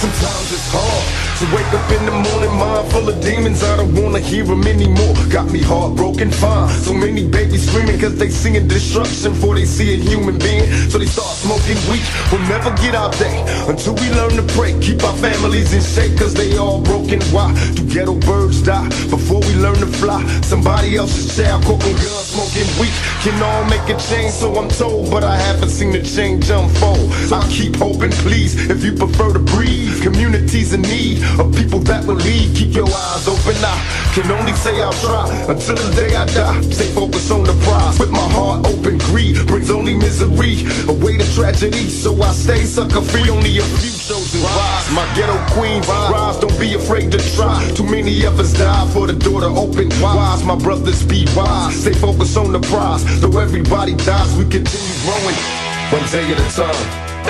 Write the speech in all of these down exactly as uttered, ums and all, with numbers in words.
Sometimes it's hard to wake up in the morning, mind full of demons. I don't wanna hear them anymore. Got me heartbroken, fine. So many babies screaming cause they seeing destruction before they see a human being. So they start smoking weed. We'll never get our day until we learn to pray. Keep our families in shape cause they all broken. Why do ghetto birds die before we learn to fly? Somebody else's child caught on guns smoking weed. Can all make a change, so I'm told, but I haven't seen the change unfold. I keep hoping, please, if you prefer to breathe. Communities in need of people that will lead. Keep your eyes open, I can only say I'll try until the day I die. Stay focused on the prize. With my heart open, greed brings only misery, away to tragedy. So I stay sucker free, only a few chosen rise. My ghetto queen rise, don't be afraid to try. Too many of us die for the door to open wise. My brothers be wise, stay focused on the prize. Though everybody dies, we continue growing, one day at a time.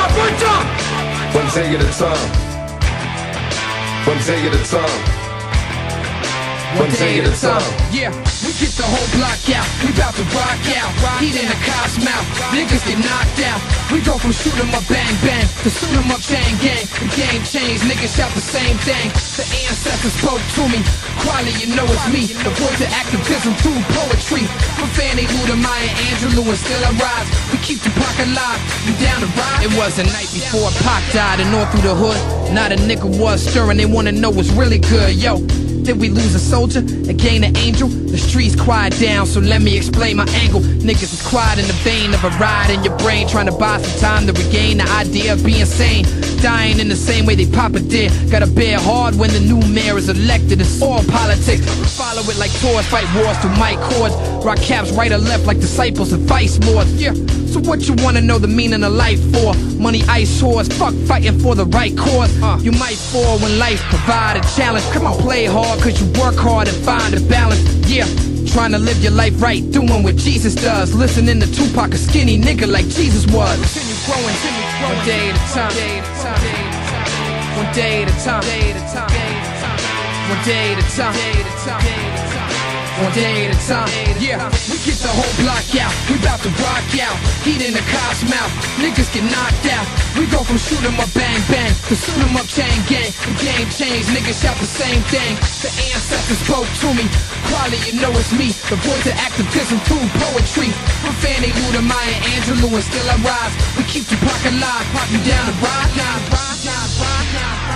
One day at a time. One day at a time. One day at a time. Yeah, we get the whole block out. We bout to rock out. Heat in the cop's mouth. Niggas get knocked out. We go from shoot 'em up bang bang to shoot 'em up chain gang. The game changed. Niggas shout the same thing. The ancestors spoke to me. Kweli, you know it's me. The voice of activism through poetry. From Fanny Lou to Maya Angelou and still I rise. We keep the Pac alive. You down to ride? It was the night before Pac died and all through the hood. Not a nigga was stirring. They wanna know what's really good. Yo, did we lose a soldier and gain an angel? The streets quiet down, so let me explain my angle. Niggas is quiet in the vein of a ride in your brain, trying to buy some time to regain the idea of being sane. Dying in the same way they Papa did. Gotta bear hard when the new mayor is elected. It's all politics. We follow it like tours, fight wars through mic cords. Rock caps right or left like disciples of vice lords. Yeah, so what you wanna know the meaning of life for? Money, ice horse, fuck fighting for the right cause. uh, You might fall when life provide a challenge. Come on, play hard cause you work hard and find a balance. Yeah, trying to live your life right, doing what Jesus does. Listening to Tupac, a skinny nigga like Jesus was. Continue growing, continue growing. One day at a time. One day at a time. One day at a time. One day at a time. Yeah, we get the whole block out. We bout to rock out. Heat in the cop's mouth. Niggas get knocked out. We go from shoot 'em up bang bang to shoot 'em up chain gang. The game changed. Niggas shout the same thing. The ancestors spoke to me. Kweli, you know it's me. The voice of activism through poetry. From Fanny Lou to Maya Angelou and still I rise. We keep the Pac alive. Pop you down to ride, ride, ride, ride, ride, ride.